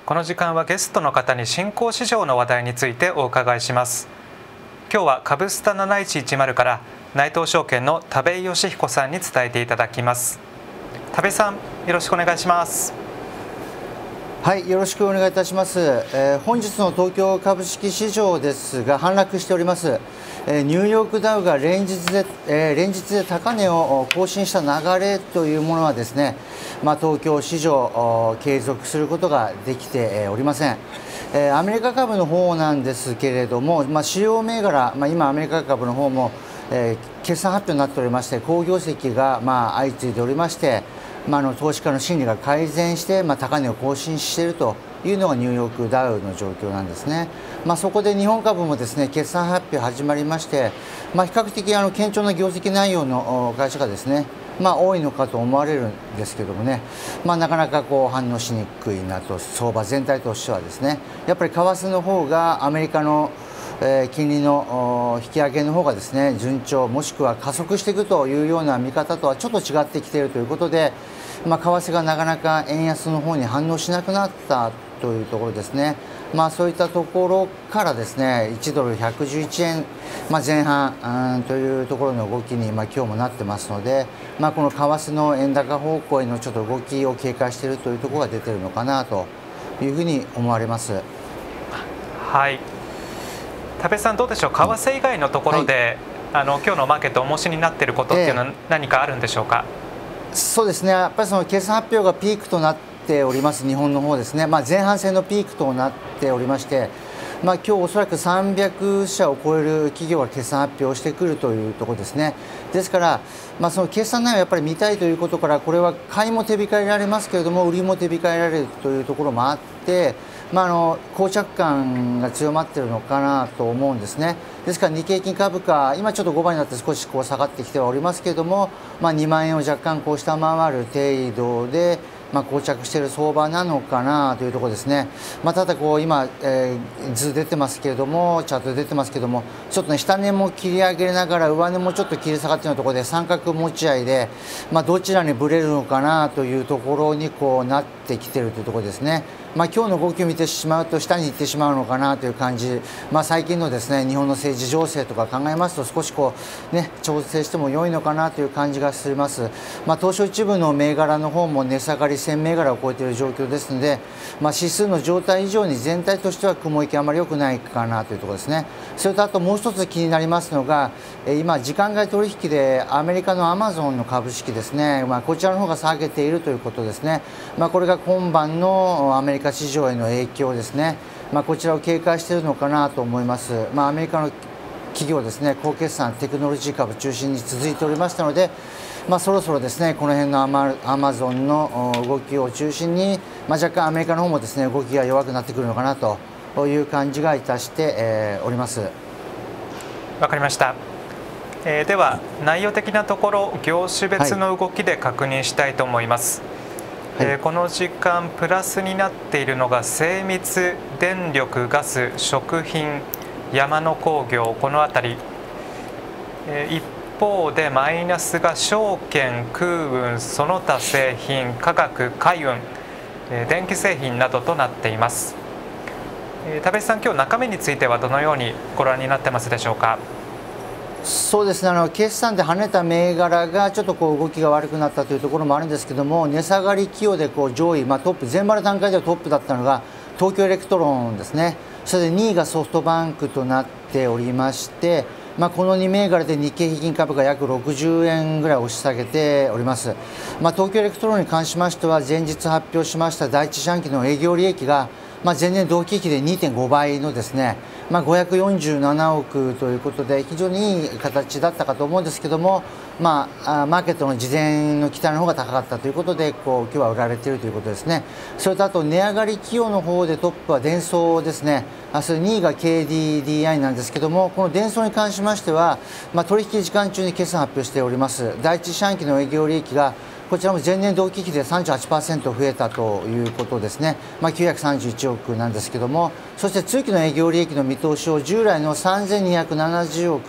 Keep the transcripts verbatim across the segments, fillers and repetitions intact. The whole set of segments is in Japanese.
この時間はゲストの方に新興市場の話題についてお伺いします。今日は株スタなないちいちまるから内藤証券の田部井義彦さんに伝えていただきます。田部さん、よろしくお願いします。 はい、よろしくお願いいたします。えー、本日の東京株式市場ですが反落しております。えー、ニューヨークダウが連日で、えー、連日で高値を更新した流れというものはですね、まあ、東京市場継続することができておりません。えー、アメリカ株の方なんですけれども、まあ、主要銘柄、まあ、今アメリカ株の方も、えー、決算発表になっておりまして、好業績がまあ相次いでおりまして、まあ、あの投資家の心理が改善して、まあ、高値を更新しているというのがニューヨークダウの状況なんですね。まあ、そこで日本株もですね決算発表始まりまして、まあ、比較的あの堅調な業績内容の会社がですね、まあ、多いのかと思われるんですけどもね、まあ、なかなかこう反応しにくいなと、相場全体としてはですね、やっぱり為替の方がアメリカのえー、金利の引き上げの方がですね順調もしくは加速していくというような見方とはちょっと違ってきているということで、まあ、為替がなかなか円安の方に反応しなくなったというところですね。まあ、そういったところからですねいちドルひゃくじゅういちえん、まあ、前半というところの動きにまあ今日もなってますので、まあ、この為替の円高方向へのちょっと動きを警戒しているというところが出ているのかなというふうに思われます。 はい、田部さん、どうでしょう、為替以外のところで、はい、あの今日のマーケット重しになっていることっていうのは何かあるんでしょうか。 えー、そうですね、やっぱりその決算発表がピークとなっております日本の方ですね、まあ、前半戦のピークとなっておりまして、まあ、今日おそらくさんびゃくしゃを超える企業が決算発表をしてくるというところですね。ですから、まあ、その決算内容をやっぱり見たいということから、これは買いも手控えられますけれども売りも手控えられるというところもあって、まあ、あの膠着感が強まっているのかなと思うんですね。ですから日経平均株価、今ちょっとごばいになって少しこう下がってきてはおりますけれども、まあ、にまんえんを若干こう下回る程度で、まあ、膠着している相場なのかなというところですね。まあ、ただこう今、えー、図出てますけれども、チャート出てますけれども、ちょっとね下値も切り上げながら上値もちょっと切り下がっているようなところで三角持ち合いで、まあ、どちらにぶれるのかなというところにこうなってきているというところですね。まあ、今日の動きを見てしまうと下に行ってしまうのかなという感じ、まあ、最近のですね日本の政治情勢とか考えますと少しこう、ね、調整しても良いのかなという感じがします。まあ、東証一部の銘柄の方も値下がりせん銘柄を超えている状況ですので、まあ、指数の状態以上に全体としては雲行きあまり良くないかなというところですね。それとあともう一つ気になりますのが、今時間外取引でアメリカのアマゾンの株式ですね、まあ、こちらの方が下げているということですね。まあ、これが今晩のアメリカ市場への影響ですね、まあ、こちらを警戒しているのかなと思います。まあ、アメリカの企業ですね、高決算テクノロジー株中心に続いておりましたので、まあ、そろそろですねこの辺のアマ、アマゾンの動きを中心に、まあ、若干アメリカの方もですね動きが弱くなってくるのかなという感じがいたして、えー、おります。 わかりました。えー、では内容的なところ業種別の動きで確認したいと思います。はい、えー、この時間プラスになっているのが精密、電力、ガス、食品、山の工業、この辺り、えー、一方でマイナスが証券、空運、その他製品、化学、海運、えー、電気製品などとなっています。えー、田部さん、今日中身についてはどのようにご覧になってますでしょうか。 そうですね、あの決算で跳ねた銘柄がちょっとこう動きが悪くなったというところもあるんですけども、値下がり寄与でこう上位、まあ、トップ前場の段階ではトップだったのが東京エレクトロンですね。それでにいがソフトバンクとなっておりまして、まあ、このに銘柄で日経平均株価約ろくじゅうえんぐらい押し下げております。まあ、東京エレクトロンに関しましては前日発表しました第一四半期の営業利益がまあ前年同期比で にてんごばいのですね、まあ、ごひゃくよんじゅうななおくということで非常にいい形だったかと思うんですけども、まあ、マーケットの事前の期待の方が高かったということでこう今日は売られているということですね。それとあと値上がり寄与の方でトップはデンソーですね。あそれにいが ケーディーディーアイ なんですけども、このデンソーに関しましては、まあ、取引時間中に決算発表しております。第一四半期の営業利益がこちらも前年同期比で さんじゅうはちパーセント 増えたということですね。まあ、きゅうひゃくさんじゅういちおくなんですけども、そして通期の営業利益の見通しを従来のさんぜんにひゃくななじゅうおく、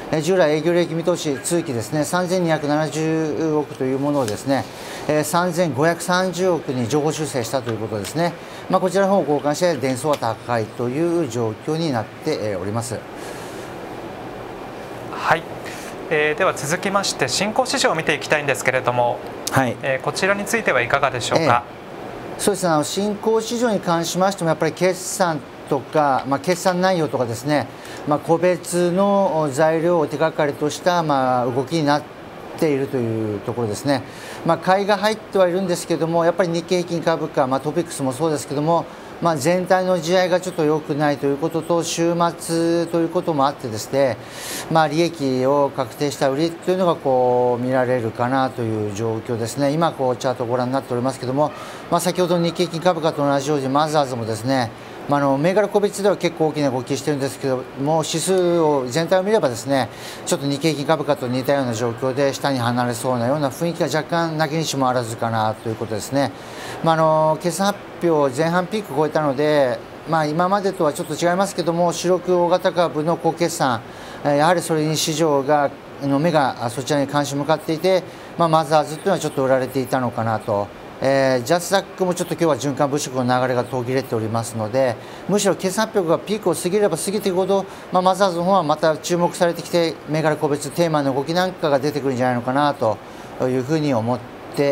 えー、従来営業利益見通し通期ですねさんぜんにひゃくななじゅうおくというものをですね、えー、さんぜんごひゃくさんじゅうおくに上方修正したということですね。まあ、こちらの方を交換して電装は高いという状況になっております。 はい、えー、では続きまして新興市場を見ていきたいんですけれども、はい、えー、こちらについてはいかがでしょうか。 えー、そうですね、あの新興市場に関しましてもやっぱり決算とか、まあ、決算内容とかですね、まあ、個別の材料を手がかりとした、まあ、動きになっているというところですね。まあ、買いが入ってはいるんですけども、やっぱり日経平均株価、まあ、トピックスもそうですけども、まあ、全体の地合いがちょっと良くないということと、週末ということもあってですね、まあ、利益を確定した売りというのがこう見られるかなという状況ですね。今こうチャートをご覧になっておりますけども、まあ、先ほどの日経平均株価と同じようにマザーズもですね、まあ、あの銘柄個別では結構大きな動きしてるんですけども、指数を全体を見ればですね、ちょっと日経平均株価と似たような状況で下に離れそうなような雰囲気が若干なきにしもあらずかなということですね。まあ、あの決算発表前半ピーク超えたので、まあ、今までとはちょっと違いますけども、主力大型株の高決算、やはりそれに市場がの目がそちらに関心向かっていて、まあ、マザーズというのはちょっと売られていたのかなと。えー、ジャスダックもちょっと今日は循環物色の流れが途切れておりますので、むしろ決算発表がピークを過ぎれば過ぎていくほど、まあ、マザーズの方はまた注目されてきて、銘柄個別テーマの動きなんかが出てくるんじゃないのかなというふうに思って、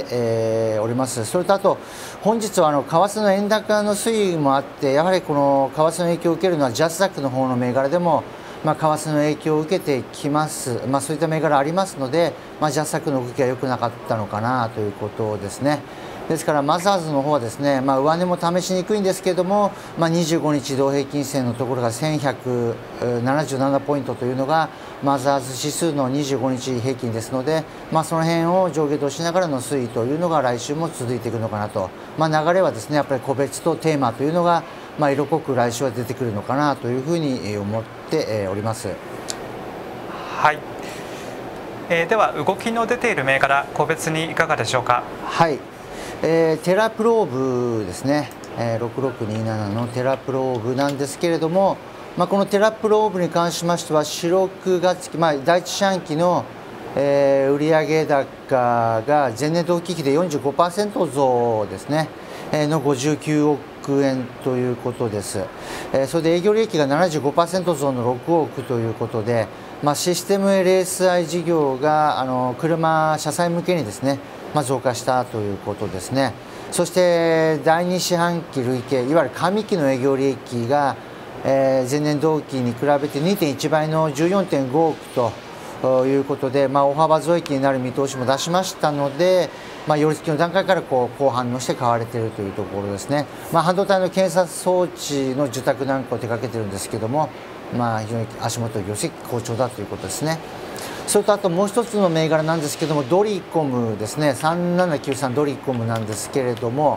えー、おります。それとあと本日はあの為替の円高の推移もあって、やはりこの為替の影響を受けるのはジャスダックの方の銘柄でも、まあ、為替の影響を受けてきます、まあ、そういった銘柄ありますので、まあ、ジャスダックの動きが良くなかったのかなということですね。ですからマザーズの方はですね、まあ、上値も試しにくいんですけれども、まあ、にじゅうごにち移動平均線のところがせんひゃくななじゅうななポイントというのがマザーズ指数のにじゅうごにち平均ですので、まあ、その辺を上下動しながらの推移というのが来週も続いていくのかなと、まあ、流れはですねやっぱり個別とテーマというのが、まあ、色濃く来週は出てくるのかなというふうに思っております。 はい、えー、では動きの出ている銘柄個別にいかがでしょうか。 はい、えー、テラプローブですね、えー、ろくろくにななのテラプローブなんですけれども、まあ、このテラプローブに関しましては四六月期、まあ、第一四半期の、えー、売上高が前年同期比で よんじゅうごパーセント 増ですね、えー、のごじゅうきゅうおくえんということです。えー、それで営業利益が ななじゅうごパーセント 増のろくおくということで、まあ、システム エルエスアイ 事業があの車車載向けにですね、まあ、増加したということですね。そしてだいに四半期累計、いわゆる上期の営業利益が、えー、前年同期に比べて にてんいちばいのじゅうよんてんごおくということで、まあ、大幅増益になる見通しも出しましたので、まあ、寄り付きの段階からこう好反応して買われているというところですね。まあ、半導体の検査装置の受託なんかを手掛けているんですけども、まあ、非常に足元業績好調だということですね。それとあともう一つの銘柄なんですけども、ドリコムですね、さんななきゅうさんドリコムなんですけれども、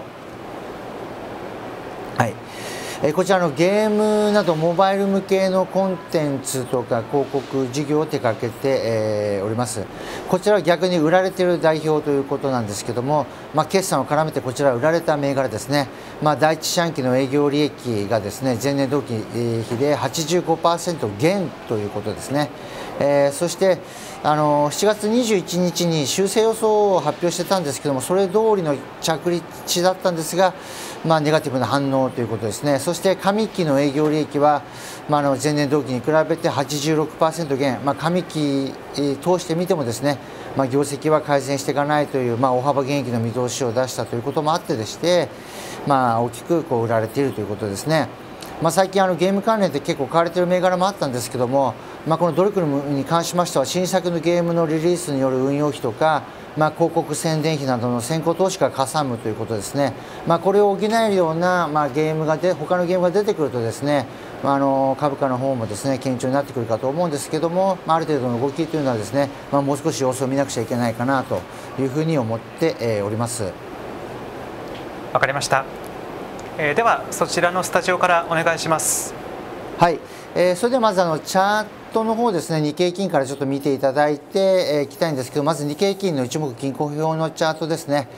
はい、えこちらのゲームなどモバイル向けのコンテンツとか広告事業を手掛けて、えー、おります。こちらは逆に売られている代表ということなんですけども、まあ、決算を絡めてこちら売られた銘柄ですね。まあ、第一四半期の営業利益がですね前年同期比で はちじゅうごパーセント 減ということですね。えー、そしてあのしちがつにじゅういちにちに修正予想を発表してたんですけども、それ通りの着地だったんですが、まあ、ネガティブな反応ということですね。そして上期の営業利益は、まあ、あの前年同期に比べて はちじゅうろくパーセント 減、まあ、上期通してみてもですね、まあ、業績は改善していかないという、まあ、大幅減益の見通しを出したということもあってでして、まあ、大きくこう売られているということですね。まあ、最近あのゲーム関連で結構買われている銘柄もあったんですけども、まあ、このドリコムに関しましては新作のゲームのリリースによる運用費とか、まあ、広告宣伝費などの先行投資がかさむということですね。まあ、これを補えるような、まあ、ゲームがで他のゲームが出てくるとですね、まあ、あの株価の方もですね堅調になってくるかと思うんですけども、まあ、ある程度の動きというのはですね、まあ、もう少し様子を見なくちゃいけないかなというふうに思って、えー、おります。 わかりました。えー、ではそちらのスタジオからお願いします。 はい、えー、それではまずあのチャートの方ですね、日経平均からちょっと見ていただいてい、えー、きたいんですけど、まず日経平均の一目均衡表のチャートですね。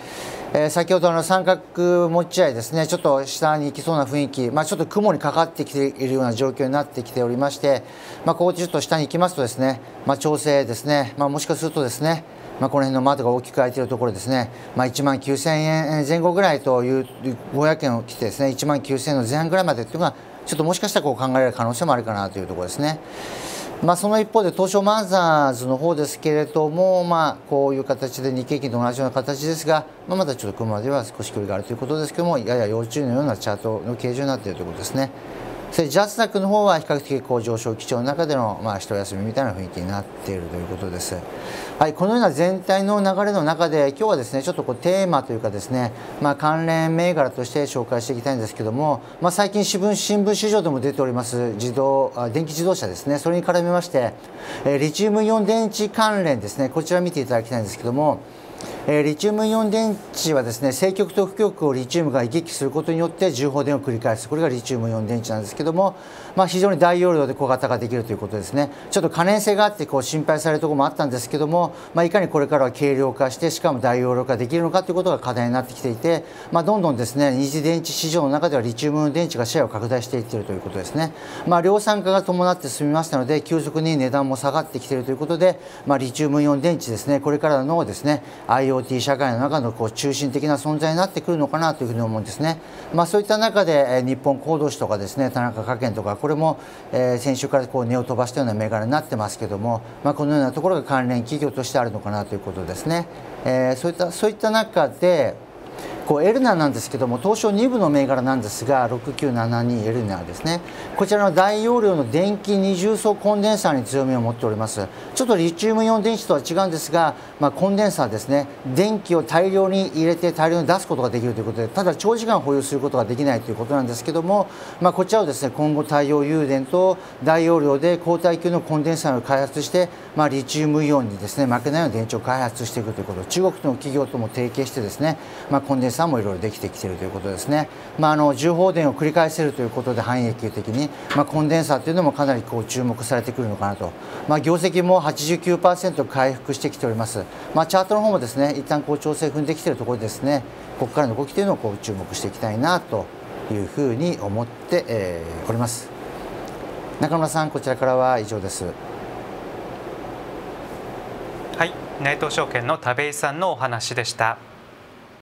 えー、先ほどの三角持ち合いですね、ちょっと下に行きそうな雰囲気、まあ、ちょっと雲にかかってきているような状況になってきておりまして、まあ、ここちょっと下に行きますとですね、まあ、調整ですね、まあ、もしかするとですね、まあ、この辺の窓が大きく開いているところですね、まあ、いちまんきゅうせんえん前後ぐらいというごひゃくえんを切ってですね、いちまんきゅうせんえんの前半ぐらいまでというのが、ちょっともしかしたらこう考えられる可能性もあるかなというところですね。まあ、その一方で東証マザーズの方ですけれども、まあ、こういう形で日経平均と同じような形ですが、まあ、まだちょっと雲までは少し距離があるということですけども、やや要注意のようなチャートの形状になっているということですね。それジャスダックの方は比較的こう上昇基調の中でのまあ一休みみたいな雰囲気になっているということです。はい、このような全体の流れの中で今日はですねちょっとこうテーマというかですね、まあ、関連銘柄として紹介していきたいんですけども、まあ、最近新聞新聞市場でも出ております自動あ電気自動車ですね、それに絡めまして、えー、リチウムイオン電池関連ですね、こちら見ていただきたいんですけども、えー、リチウムイオン電池はですね正極と負極をリチウムが行き来することによって重放電を繰り返す、これがリチウムイオン電池なんですけども、まあ、非常に大容量で小型化できるということですね。ちょっと可燃性があってこう心配されるところもあったんですけども、まあ、いかにこれからは軽量化してしかも大容量化できるのかということが課題になってきていて、まあ、どんどんですね二次電池市場の中ではリチウムイオン電池がシェアを拡大していっているということですね。まあ、量産化が伴って進みましたので急速に値段も下がってきているということで、まあ、リチウムイオン電池ですね、これからのですね IoT 社会の中のこう中心的な存在になってくるのかなというふうに思うんですね。まあ、そういった中で、えー、日本興業とかですね田中華建とかこれも、えー、先週からこう値を飛ばしたような銘柄になってますけども、まあ、このようなところが関連企業としてあるのかなということですね。えー、そういったそういった中でこうエルナなんですけども東証に部の銘柄なんですがろくきゅうななにエルナですね、こちらの大容量の電気二重層コンデンサーに強みを持っております。ちょっとリチウムイオン電池とは違うんですが、まあ、コンデンサーですね、電気を大量に入れて大量に出すことができるということで、ただ長時間保有することができないということなんですけども、まあ、こちらをですね今後太陽誘電と大容量で高耐久のコンデンサーを開発して、まあ、リチウムイオンにですね負けないような電池を開発していくということ、中国の企業とも提携してですね、まあ、コンデンサーもいろいろできてきているということですね。まあ、あの重放電を繰り返せるということで半永久的に、まあ、コンデンサーというのもかなりこう注目されてくるのかなと、まあ、業績も はちじゅうきゅうパーセント 回復してきております。まあ、チャートの方もですね一旦こう調整踏んできているところですね、ここからの動きというのをこう注目していきたいなというふうに思って、えー、おります。中村さん、こちらからは以上です。 はい、内藤証券の田部井さんのお話でした。